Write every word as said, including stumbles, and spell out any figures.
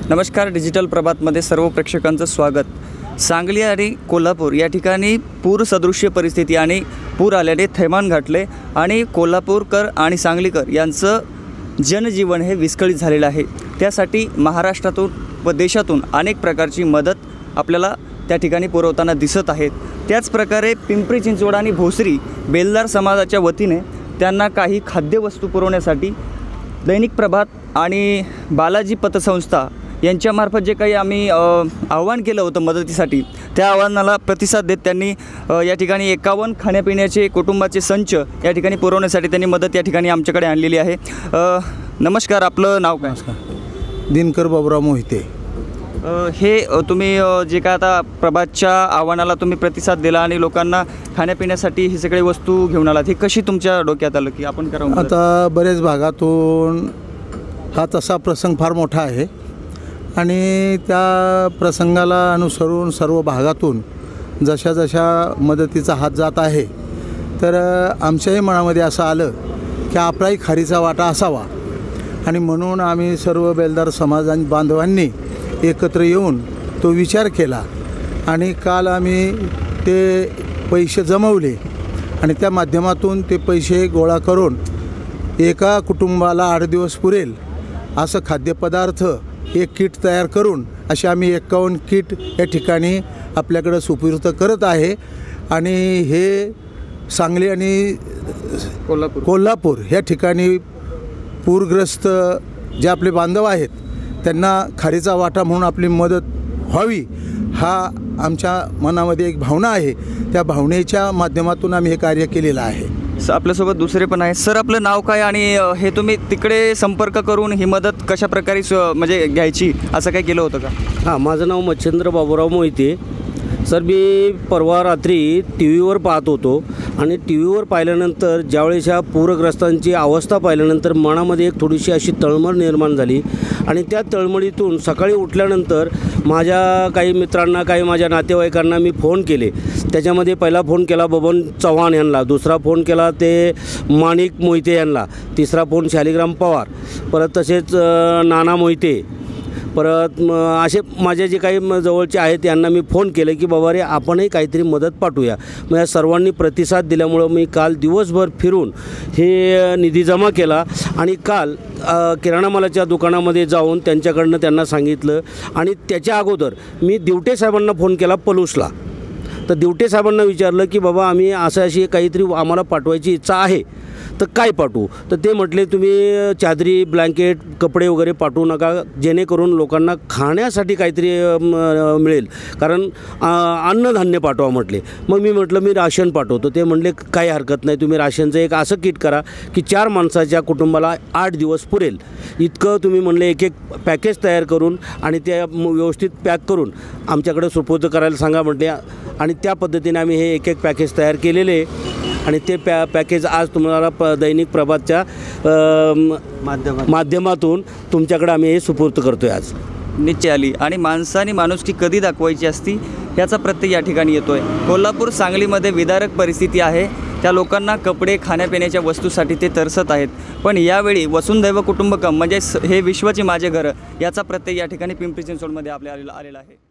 नमस्कार, डिजिटल प्रभातमध्ये सर्व प्रेक्षकांचं स्वागत। सांगली आणि कोल्हापूर या ठिकाणी पूरसदृश्य परिस्थिती आणि पूर आल्याने थैमान घातले आणि कोल्हापूरकर आणि सांगलीकर यांचं जनजीवन हे विस्कळीत झालेलं आहे। त्यासाठी महाराष्ट्रातून व देशातून अनेक प्रकारची मदत आपल्याला त्या ठिकाणी पुरवताना दिसत आहेत। त्याच प्रकारे पिंपरी चिंचवड आणि भोसरी बेलदार समाजाच्या वतीने त्यांना काही खाद्यवस्तू पुरवण्यासाठी दैनिक प्रभात आणि बालाजी पतसंस्था यांच्यामार्फत जे काही आम्ही आव्हान केलं होतं मदतीसाठी, त्या आव्हानाला प्रतिसाद देत त्यांनी या ठिकाणी एकावन्न खाण्यापिण्याचे कुटुंबाचे संच या ठिकाणी पुरवण्यासाठी त्यांनी मदत या ठिकाणी आमच्याकडे आणलेली आहे। नमस्कार, आपलं नाव काय? दिनकर बाबुराव मोहिते। हे तुम्ही जे काय आता प्रभातच्या आव्हानाला तुम्ही प्रतिसाद दिला आणि लोकांना खाण्यापिण्यासाठी ही सगळी वस्तू घेऊन आलात, हे कशी तुमच्या डोक्यात आलं की आपण करावं? आता बरेच भागातून हा तसा प्रसंग फार मोठा आहे आणि त्या प्रसंगाला अनुसरून सर्व भागातून जशा जशा मदतीचा हात जात आहे, तर आमच्याही मनामध्ये असं आलं की आपलाही खारीचा वाटा असावा आणि म्हणून आम्ही सर्व बेलदार समाज बांधवांनी एकत्र येऊन तो विचार केला आणि काल आम्ही ते पैसे जमवले आणि त्या माध्यमातून ते पैसे गोळा करून एका कुटुंबाला आठ दिवस पुरेल असं खाद्यपदार्थ एक किट तयार करून असे आम्ही एकावन्न किट या ठिकाणी आपल्याकडं सुपूर्द करत आहे। आणि हे सांगली आणि कोल्हापूर कोल्हापूर ह्या ठिकाणी पूरग्रस्त जे आपले बांधव आहेत त्यांना खारीचा वाटा म्हणून आपली मदत व्हावी, हा आमच्या मनामध्ये एक भावना आहे। त्या भावनेच्या माध्यमातून आम्ही हे कार्य केलेलं आहे। आपल्यासोबत दुसरे पण आहे। सर, आपलं नाव काय आणि हे तुम्ही तिकडे संपर्क करून ही मदत कशा प्रकारे म्हणजे घ्यायची असं काय केलं होतं का? हां, माझं नाव मच्छिंद्र बाबुराव मोहिते। सर, मी परवा रात्री टी व्हीवर पाहत होतो आणि टी व्हीवर पाहिल्यानंतर ज्यावेळेस ह्या पूरग्रस्तांची अवस्था पाहिल्यानंतर मनामध्ये एक थोडीशी अशी तळमळ निर्माण झाली आणि त्या तळमळीतून सकाळी उठल्यानंतर माझ्या काही मित्रांना, काही माझ्या नातेवाईकांना मी फोन केले। त्याच्यामध्ये पहिला फोन केला बबन चव्हाण यांना, दुसरा फोन केला ते माणिक मोहिते यांना, तिसरा फोन शालिग्राम पवार, परत तसेच नाना मोहिते, परत असे माझे जे काही जवळचे आहेत यांना मी फोन केले की बाबा रे आपणही काहीतरी मदत पाठवूया। मग या सर्वांनी प्रतिसाद दिल्यामुळं मी काल दिवसभर फिरून हे निधी जमा केला आणि काल किराणा मालाच्या दुकानामध्ये जाऊन त्यांच्याकडनं त्यांना सांगितलं आणि त्याच्या अगोदर मी दिवटे साहेबांना फोन केला पलूसला। तर दिवटे साहेबांना विचारलं की बाबा आम्ही असं अशी काहीतरी आम्हाला पाठवायची इच्छा आहे, तर काय पाठवू? तर ते म्हटले तुम्ही चादरी, ब्लँकेट, कपडे वगैरे पाठवू नका, जेणेकरून लोकांना खाण्यासाठी काहीतरी मिळेल, कारण अन्नधान्य पाठवा म्हटले। मग मी म्हटलं मी राशन पाठवतो। ते म्हटले काही हरकत नाही, तुम्ही राशनचं एक असं किट करा की चार माणसाच्या कुटुंबाला आठ दिवस पुरेल इतकं तुम्ही म्हणले एक एक पॅकेज तयार करून आणि त्या व्यवस्थित पॅक करून आमच्याकडे सुपूर्द करायला सांगा म्हटले। आणि त्या पद्धतीने आम्ही हे एक एक पॅकेज तयार केलेले आणि ते पॅ पॅकेज आज तुम्हाला प दैनिक प्रभातच्या माध्यमात माध्यमातून तुमच्याकडे आम्ही हे सुपूर्द करतो आहे आज। निश्चय आली आणि माणसाने माणुसकी कधी दाखवायची असती याचा प्रत्यय या ठिकाणी येतो आहे। कोल्हापूर सांगलीमध्ये विदारक परिस्थिती आहे, त्या लोकांना कपडे, खाण्यापिण्याच्या वस्तूसाठी ते तरसत आहेत, पण यावेळी वसुंधैव कुटुंबकम म्हणजे हे विश्वाची माझे घर याचा प्रत्यय या ठिकाणी पिंपरी चिंचवडमध्ये आपल्याला आलेला आहे।